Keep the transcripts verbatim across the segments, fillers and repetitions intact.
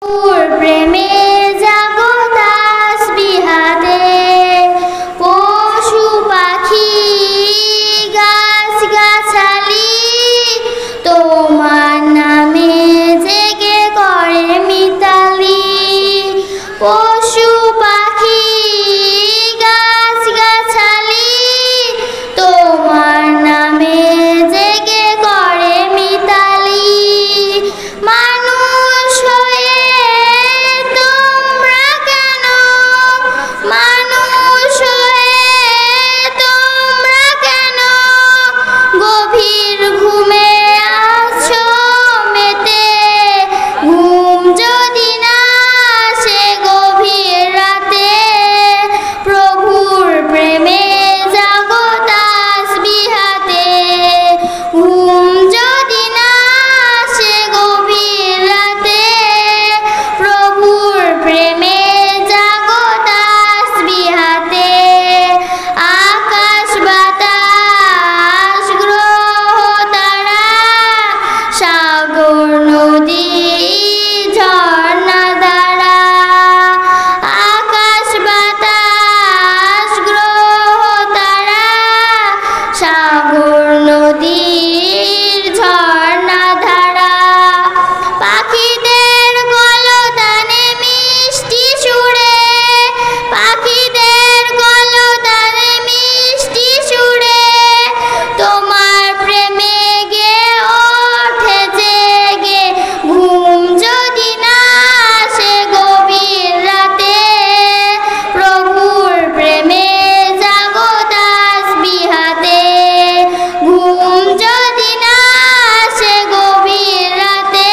প্রেমে জাগো তাসবিহাতে, পশু পাখি গাছ গাছালি তোমার নামে জেগে করে মিতালি। পশু পাখি গাছ গাছালি তোমার নামে জেগে করে মিতালি। মানুষ হয়ে তোমরা কেন, মানুষ হয়ে তোমরা কেন গভীর ঘুমে আছো মেতে। ঘুম যদি না আসে গভীর রাতে, প্রভুর প্রেমে জাগো তাসবিহাতে। ঘুম যদি না আসে গভীর রাতে, প্রভুর প্রেমে জাগো তাসবিহাতে। আকাশ বাতাস গ্রহ তারা, সাগর নদী ঝর্ণা ধারা। আকাশ বাতাস গ্রহ তারা, সাগর নদীর ঝর্ণা ধারা। পাখিদের কলতানে মিষ্টি সুরে, পাখিদের কলতানে মিষ্টি সুরে তোমার প্রেমে গে ওঠে জেগে। ঘুম যদি না আসে গভীর রাতে, প্রভুর প্রেমে জাগো তাসবিহাতে। ঘুম যদি না আসে গভীর রাতে,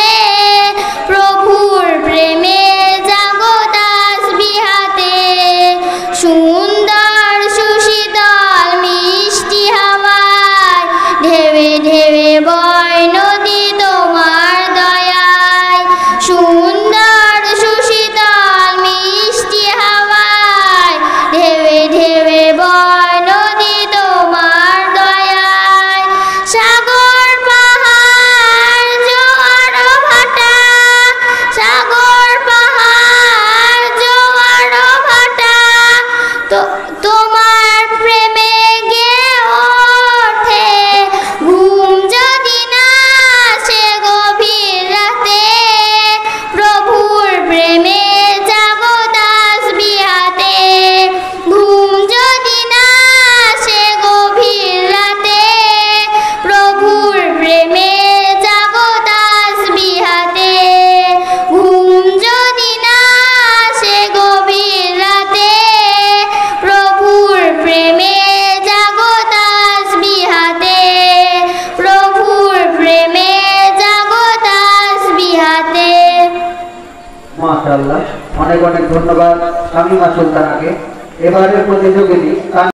প্রভুর প্রেমে জাগো তাসবিহাতে। সুন্দর সুশীতল মিষ্টি হাওয়ায় ঢেবে ঢেবে বয় নদী তোমার দয়ায়। সুন্দর সুশীতল মিষ্টি হাওয়ায় ঢেবে ঢেবে বয় নদী তোমার দয়ায়। সাগর পাহাড় জোয়ার ভাটা, সাগর পাহাড় জোয়ার ভাটা তো তোমার প্রেমে গে ওঠে। ঘুম যদি না আসে গভীর রাতে, প্রভুর প্রেমে জাগো তাসবিহাতে। ঘুম যদি না আসে গভীর রাতে, প্রভুর প্রেমে জাগো তাসবিহাতে। ঘুম যদি না আসে গভীর রাতে, প্রভুর প্রেমে জাগো তাসবিহাতে। প্রভুর প্রেমে জাগো তাসবিহাতে। মাশাআল্লাহ, অনেক অনেক ধন্যবাদ শামীমা সুলতানাকে। এবারের প্রতিযোগিনী